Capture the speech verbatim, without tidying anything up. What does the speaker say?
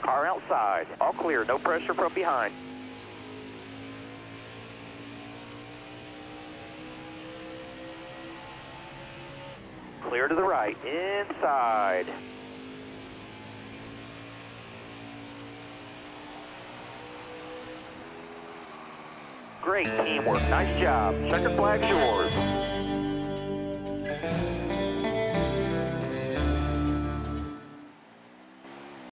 Car outside. All clear, no pressure from behind. Clear to the right, inside. Great teamwork, nice job. Checker flag's yours.